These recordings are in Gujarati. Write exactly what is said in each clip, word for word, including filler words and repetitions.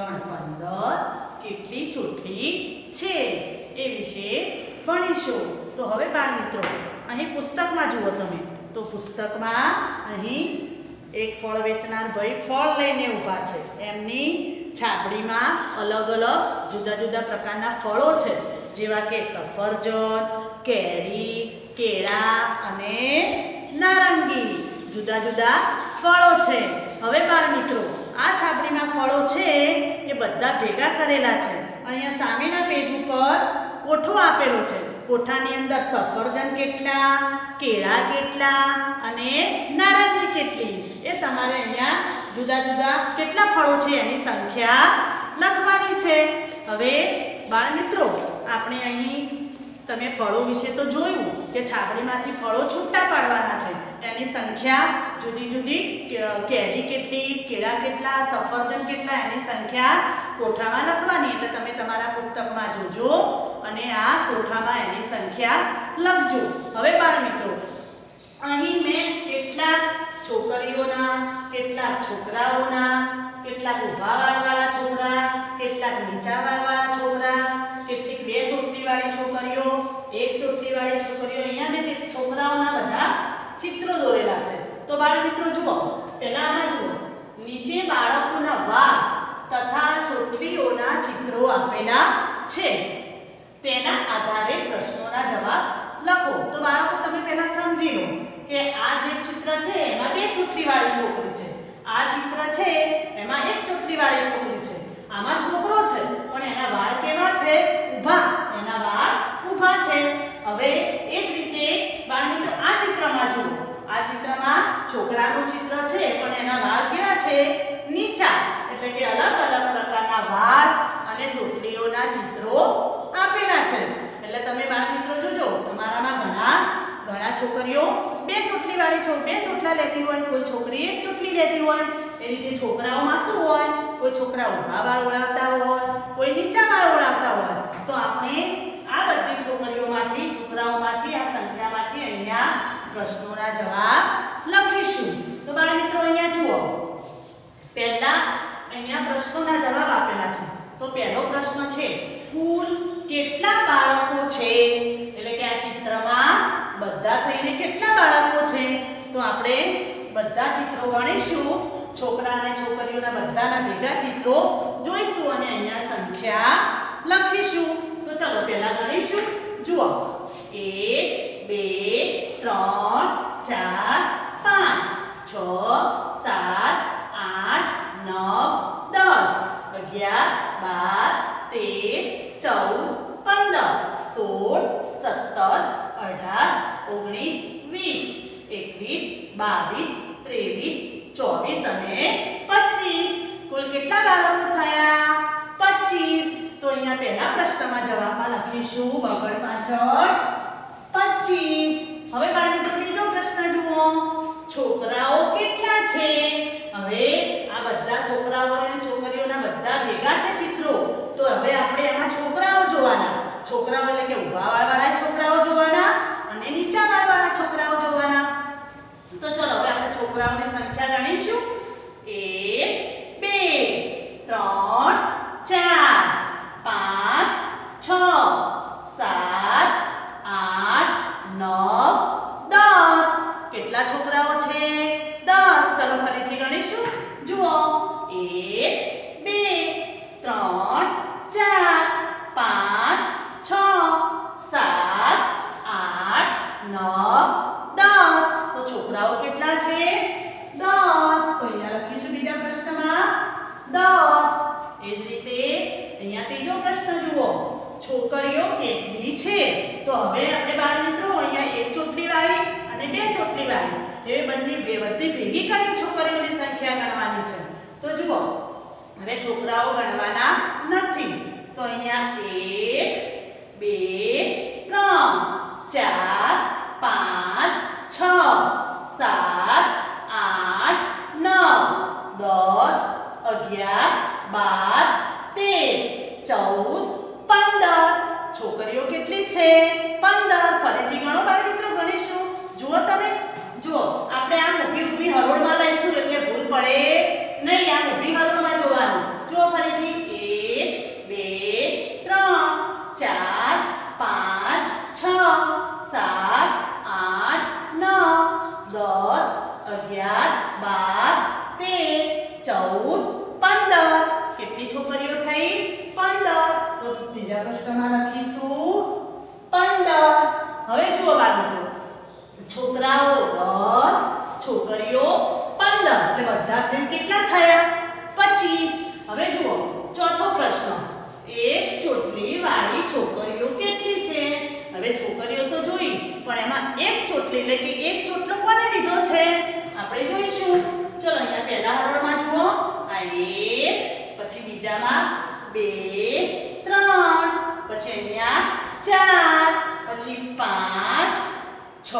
ત્રણ પંદર કેટલી ચોટલી છે એ વિશે ભણીશું। તો હવે બાળ મિત્રો અહીં પુસ્તકમાં જુઓ તમે, તો પુસ્તકમાં અહીં એક ફળ વેચનાર ભાઈ ફળ લઈને ઊભા છે, એમની છાપડીમાં અલગ અલગ જુદા જુદા પ્રકારના ફળો છે, જેવા કે સફરજન, કેરી, કેળા અને નારંગી, જુદા જુદા ફળો છે। હવે બાળ મિત્રો આ છાપડીમાં ફળો છે એ બધા ભેગા કરેલા છે। અહીંયા સામેના પેજ ઉપર કોઠો આપેલો છે, કોઠાની અંદર સફરજન કેટલા, કેળા કેટલા અને નારંગી કેટલી એ તમારે અહીંયા જુદા જુદા કેટલા ફળો છે એની સંખ્યા લખવાની છે। હવે બાળ મિત્રો આપણે અહીં તમે ફળો વિશે તો જોયું કે છાપડીમાંથી ફળો છૂટા પાડવાના છે, એની સંખ્યા જુદી જુદી, કેરી કેટલી, કેળા કેટલા, સફરજન કેટલા એની સંખ્યા કોઠામાં લખવાની, એટલે તમે તમારા પુસ્તકમાં જોજો અને આ કોઠામાં એની સંખ્યા લખજો। હવે બાળ મિત્રો અહીં મેં કેટલાક છોકરીઓના, કેટલાક છોકરાઓના, કેટલાક ઊભા વાળવાળા છોકરા, કેટલાક નીચા વાળવાળા છોકરા, કેટલીક બે ચોટલીવાળી છોકરીઓ, એક ચોટલીવાળી છોકરીઓ, અહીંયા મેં છોકરાઓના બધા ચિત્રો દોરેલા છે। તો બાળ મિત્રો જુઓ, પહેલા આમાં જુઓ, નીચે બાળકોના વાળ તથા ચોટલીઓના ચિત્રો આપેલા છે, તેના આધારે પ્રશ્નોના જવાબ લખો। તો બાળકો તમે પહેલા સમજી લો કે આ જે ચિત્ર છે એમાં બે ચોટલીવાળી છોકરી છે, આ ચિત્ર છે એમાં એક ચોટલીવાળી છોકરી છે, આમાં છોકરો છે પણ એના વાળ કેવા છે, ઊભા, એના વાળ ઊભા છે। હવે એ જ રીતે બાળ મિત્રો આ ચિત્રમાં જુઓ, આ ચિત્રમાં છોકરાનું ચિત્ર છે પણ એના વાળ કેવા છે, નીચા, એટલે કે અલગ અલગ પ્રકારના વાળ અને ચોટલીઓના ચિત્રો આપેલા છે। એટલે તમે બાળ મિત્રો જોજો, તમારામાં ઘણા ઘણા છોકરીઓ બે ચોટલીવાળી છો બે ચોટલા લેતી હોય, કોઈ છોકરી એક ચોટલી લેતી હોય, એ રીતે છોકરાઓમાં શું હોય, કોઈ છોકરા ઊભા વાળ ઓળાવતા હોય, કોઈ નીચા વાળ ઓળાવતા હોય। તો આપણે આ બધી છોકરીઓમાંથી, છોકરાઓમાંથી, આ સંખ્યામાંથી અહીંયા પ્રશ્નોના જવાબ લખીશું। તો બાળ મિત્રો અહીંયા જુઓ, પહેલા અહીંયા પ્રશ્નોના જવાબ આપેલા છે। તો પહેલો પ્રશ્ન છે, કુલ કેટલા બાળકો છે, એટલે કે આ ચિત્રમાં બધા થઈને કેટલા બાળકો છે? તો આપણે બધા ચિત્રો ગણીશું, છોકરા અને છોકરીઓના બધાના ભેગા ચિત્રો જોઈશું અને અહીંયા સંખ્યા લખીશું। તો ચાલો પહેલા ગણીશું, જુઓ, એક, બે, ત્રણ, ચાર, પાંચ, છ, સાત, આઠ, નવ, દસ, અગિયાર, બાર, તેર, ચૌદ, પંદર, સોળ, સત્તર, અઢાર, ઓગણીસ, વીસ, એકવીસ, બાવીસ, ત્રેવીસ, ચોવીસ અને પચીસ, કુલ કેટલા બાળકો થયા? પચીસ। તો અહીંયા પહેલા પ્રશ્નમાં જવાબમાં લખીશું બગડ પાછળ પચીસ। હવે બાળ મિત્રો બીજો પ્રશ્ન જુઓ, છોકરાઓ કેટલા છે? હવે આ બધા છોકરાઓ અને છોકરીઓના બધા ભેગા છે ચિત્રો, તો હવે આપણે એમાં છોકરાઓ જોવાના, છોકરાઓ એટલે કે ઊભા વાળવાળા છોકરાઓ જોવાના અને નીચા વાળવાળા છોકરાઓ જોવાના। તો ચલો હવે આપણે છોકરાઓની સંખ્યા ગણીશું, એક, બે, ત્રણ, ચાર, પાંચ, છ, સાત, આઠ, નવ, દસ, કેટલા છોકરાઓ છે? દસ। ચલો ફરીથી ગણીશું, જુઓ, એક, બે, ત્રણ, ચાર, પાંચ, છ, સાત, આઠ, નવ, દસ, તો છોકરાઓ કેટલા છે? દસ। તો અહીંયા લખીશું બીજા પ્રશ્નમાં દસ। એ જ રીતે અહીંયા ત્રીજો પ્રશ્ન જુઓ, છોકરીઓ કેટલી છે? તો હવે આપણે બાળ મિત્રો અહીંયા એક ચોટલીવાળી અને બે ચોટલીવાળી એ બંને બે બધી ભેગી કરી છોકરીઓની સંખ્યા ગણવાની છે। તો જુઓ, હવે છોકરાઓ ગણવાના નથી, તો અહીંયા એક, બે, ત્રણ, ચાર, પાંચ, છ, સાત, આઠ, નવ, દસ, અગિયાર, બાર, તેર, ચૌદ, પંદર, છોકરીઓ કેટલી છે? પંદર। ફરીથી ગણો બાળ મિત્રો, ગણીશું, જુઓ તમે, જુઓ, આપણે આમ ઊભી ઊભી હરોળમાં લઈશું એટલે ભૂલ પડે નહીં, આમ ઊભી હરોળમાં જોવાનું, જુઓ ફરીથી, કેટલી છોકરીઓ થઈ? પંદર. તો ત્રીજા પ્રશ્નમાં લખીશું પંદર. હવે જુઓ બાળકો, છોકરાઓ દસ, છોકરીઓ પંદર, એટલે બધા થઈને કેટલા થયા? પચીસ. હવે જુઓ ચોથો પ્રશ્ન, એક ચોટલી વાળી છોકરીઓ કેટલી છે? હવે છોકરીઓ તો જોઈ, પણ એમાં એક ચોટલી એટલે કે એક ચોટલો કોને લીધો છે આપણે જોઈશું. ચલો અહીંયા પહેલા હરોળમાં જુઓ, આ એક, પછી બીજામાં બે, ત્રણ, પછી અહીંયા ચાર, પછી પાંચ, છ,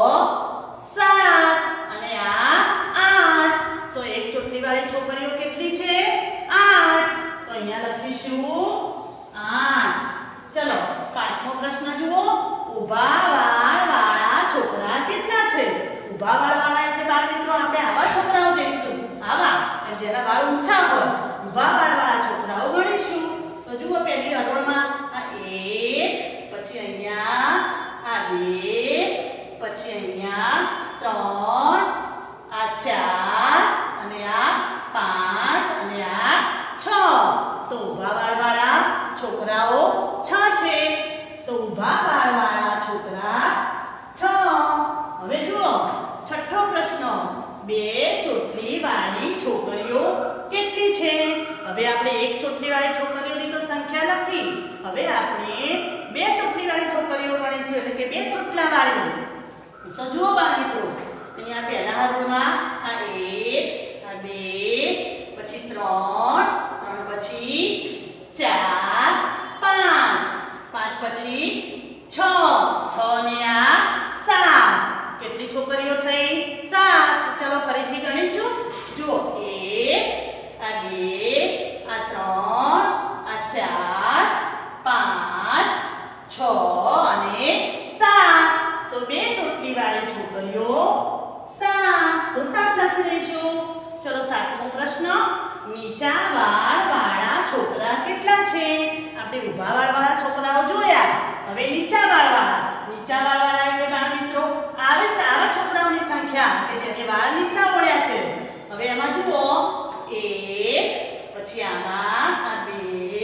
સાત અને આ આઠ. તો એક ચોટલી વાળી છોકરીઓ કેટલી છે? આઠ. તો અહીંયા લખીશું આઠ. ચલો પાંચમો પ્રશ્ન જુઓ, ઊભા વાળ વાળા છોકરા કેટલા છે? ઊભા વાળ વાળા એટલે બાળ મિત્રો આપણે આવા છોકરાઓ જોઈશું, આવા જેના વાળ ઊંચા હોય, ઊભા વાળ વાળા છોકરાઓ ગણીશું. તો જુઓ પહેલી હરોળમાં આ એક, પછી અહીંયા આ બે, પછી અહીંયા ત્રણ, આ ચાર અને આ પાંચ અને આ છ. તો ઊભા વાળ વાળા છોકરાઓ છ છે. તો ઊભા વાળ વાળા છોકરા છ. હવે જુઓ છઠ્ઠો પ્રશ્ન, બે ચોટલી વાળી છોકરીઓ કેટલી છે? હવે આપણે એક ચોટલી વાળી છોકરીઓની તો સંખ્યા લખી, હવે આપણે બે ચોટલી વાળી છોકરીઓ ગણીશું, એટલે કે બે ચોટલા વાળી. તો જુઓ બાળ મિત્રો, અહીંયા પહેલા હરોળમાં આ એક, આ બે, પછી ત્રણ, ત્રણ પછી ચાર, પાંચ, પાંચ પછી છ, છ ને આ સાત. કેટલી છોકરીઓ થઈ? સાત. ચલો ફરીથી ગણીશું. જુઓ એક, આ બે, આ ત્રણ, આ ચાર, પાંચ, છ અને સાત. તો બે ચોટલી વાળી છોકરીઓ સાત. તો સાત લખી દઈશું. ચલો સાતમો પ્રશ્ન, નીચા વાળ વાળા છોકરા કેટલા છે? આપણે ઊભા વાળ વાળા છોકરાઓ જોયા, હવે નીચા વાળ વાળા. નીચા વાળ વાળા એટલે બાળ મિત્રો આવે આવા છોકરાઓની સંખ્યા કે જેને વાળ નીચા ઓળ્યા છે. હવે એમાં જુઓ એક, પછી આમાં આ બે,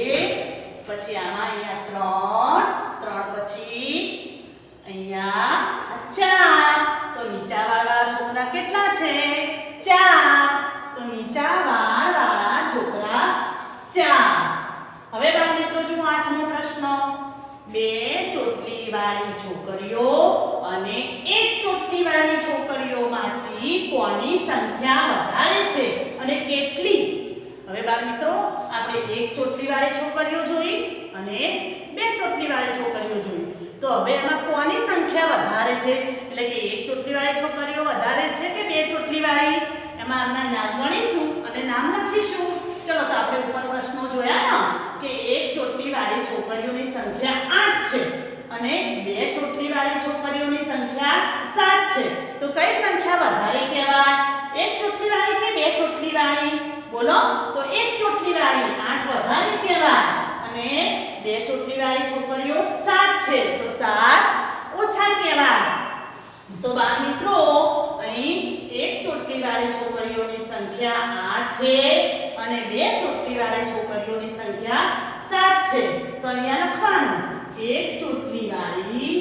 પછી આમાં અહીંયા ત્રણ, ત્રણ પછી અહીંયા ચાર. તો નીચા વાળ વાળા છોકરા કેટલા છે? ચાર. તો નીચા વાળ વાળા છોકરા ચાર. હવે બાળ મિત્રો જુઓ આઠમો પ્રશ્ન, બે ચોટલી વાળી છોકરીઓ અને એક ચોટલી વાળી છોકરીઓમાંથી કોની સંખ્યા વધારે છે અને કેટલી? હવે બાળ મિત્રો આપણે એક ચોટલી વાળી છોકરીઓ જોઈ અને બે ચોટલી વાળી છોકરીઓ જોઈ. તો હવે એમાં કોની સંખ્યા વધારે છે? એટલે કે એક ચોટલી વાળી છોકરીઓ વધારે છે કે બે ચોટલી વાળી? એમાં આપણે નામ ગણીશું અને નામ લખીશું. ચલો તો આપણે ઉપર પ્રશ્નો જોયા ને કે એક ચોટલી વાળી છોકરીઓની સંખ્યા આઠ છે અને બે ચોટલી વાળી છોકરીઓની સંખ્યા સાત છે. તો કઈ સંખ્યા વધારે કહેવાય? એક ચોટલી વાળી કે બે ચોટલી વાળી? બોલો. તો એક ચોટલી વાળી આઠ વધારે કહેવાય અને બે ચોટલી વાળી છોકરીઓ સાત છે, તો સાત ઓછા કહેવાય. તો બાળ મિત્રો અહીં એક ચોટલી વાળી છોકરીઓની સંખ્યા આઠ છે અને બે ચોટલી વાળી છોકરીઓની સંખ્યા સાત છે. તો અહીંયા લખવાનું એક ચોટલી વાળી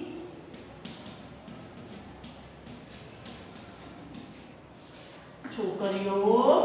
છોકરીઓ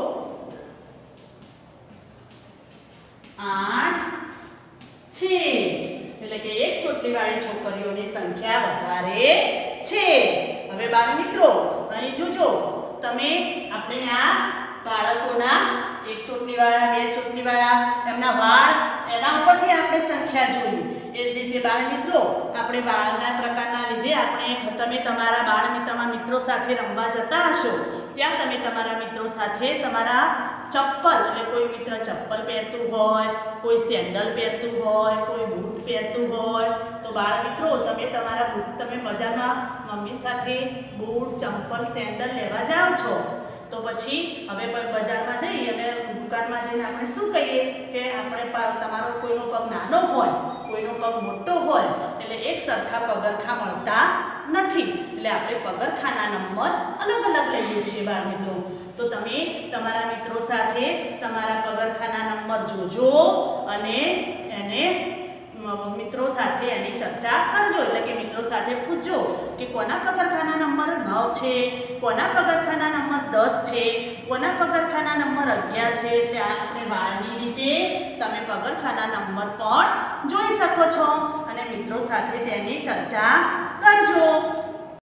આઠ છે, એટલે કે એક ચોટલી વાળી છોકરીઓની સંખ્યા વધારે છે. હવે બાળ મિત્રો અહીં જોજો તમે, આપણે આ બાળકોના એક ચોટલી વાળા, બે ચોટલી વાળા એમના વાળ એના ઉપરથી આપણે સંખ્યા જોઈ. એ જ રીતે બાળ મિત્રો આપણે વાળના પ્રકારના લીધે આપણે તમે તમારા બાળ મિત્રમાં મિત્રો સાથે રમવા જતા હશો, ત્યાં તમે તમારા મિત્રો સાથે તમારા ચપ્પલ, એટલે કોઈ મિત્ર ચપ્પલ પહેરતું હોય, કોઈ સેન્ડલ પહેરતું હોય, કોઈ બૂટ પહેરતું હોય, તો બાળ મિત્રો તમે તમારા બૂટ તમે બજારમાં મમ્મી સાથે બૂટ, ચંપલ, સેન્ડલ લેવા જાઓ છો. તો પછી હવે બજારમાં જઈ અને દુકાનમાં જઈને આપણે શું કહીએ કે આપણે તમારો કોઈનો પગ નાનો હોય, કોઈનો પગ મોટો હોય, એટલે એક સરખા પગરખા મળતા નથી, એટલે આપણે પગરખાના નંબર અલગ અલગ લઈએ છીએ બાળ મિત્રો. તો તમે તમારા મિત્રો સાથે તમારા પગરખાના નંબર જોજો અને એને મિત્રો સાથે એની ચર્ચા કરજો, એટલે કે મિત્રો સાથે પૂછજો કે કોના પગરખાના નંબર નવ છે, કોના પગરખાના નંબર દસ છે, કોના પગરખાના નંબર અગિયાર છે. એટલે આપણે વાળની રીતે તમે પગરખાના નંબર પણ જોઈ શકો છો અને મિત્રો સાથે તેની ચર્ચા કરજો.